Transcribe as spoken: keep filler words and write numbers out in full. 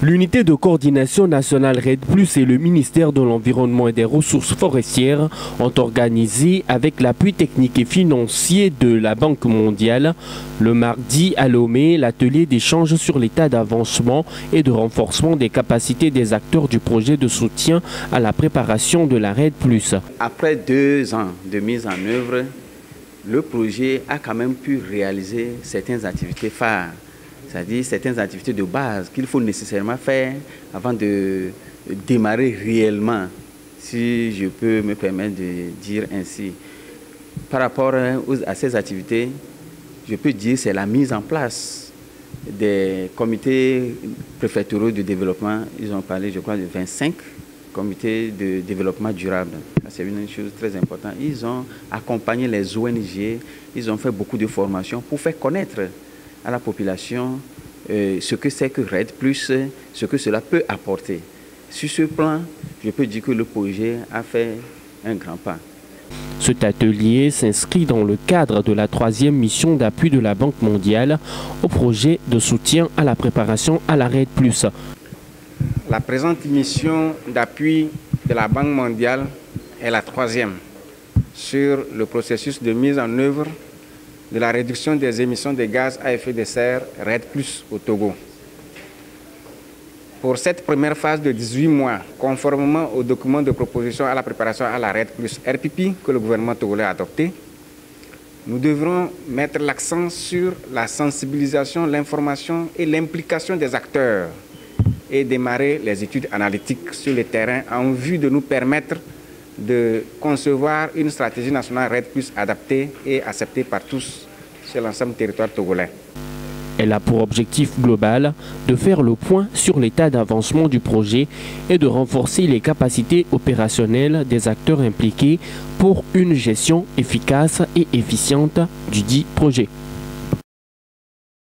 L'unité de coordination nationale RED plus et le ministère de l'Environnement et des Ressources forestières ont organisé, avec l'appui technique et financier de la Banque mondiale, le mardi à Lomé, l'atelier d'échange sur l'état d'avancement et de renforcement des capacités des acteurs du projet de soutien à la préparation de la RED plus. Après deux ans de mise en œuvre, le projet a quand même pu réaliser certaines activités phares. C'est-à-dire certaines activités de base qu'il faut nécessairement faire avant de démarrer réellement, si je peux me permettre de dire ainsi. Par rapport à ces activités, je peux dire que c'est la mise en place des comités préfectoraux de développement. Ils ont parlé, je crois, de vingt-cinq comités de développement durable. C'est une chose très importante. Ils ont accompagné les O N G, ils ont fait beaucoup de formations pour faire connaître à la population euh, ce que c'est que RED plus, ce que cela peut apporter. Sur ce plan, je peux dire que le projet a fait un grand pas. Cet atelier s'inscrit dans le cadre de la troisième mission d'appui de la Banque mondiale au projet de soutien à la préparation à la RED plus. La présente mission d'appui de la Banque mondiale est la troisième sur le processus de mise en œuvre de la réduction des émissions de gaz à effet de serre RED plus au Togo. Pour cette première phase de dix-huit mois, conformément au document de proposition à la préparation à la RED plus R P P que le gouvernement togolais a adopté, nous devrons mettre l'accent sur la sensibilisation, l'information et l'implication des acteurs et démarrer les études analytiques sur le terrain en vue de nous permettre de concevoir une stratégie nationale RED plus adaptée et acceptée par tous sur l'ensemble du territoire togolais. Elle a pour objectif global de faire le point sur l'état d'avancement du projet et de renforcer les capacités opérationnelles des acteurs impliqués pour une gestion efficace et efficiente du dit projet.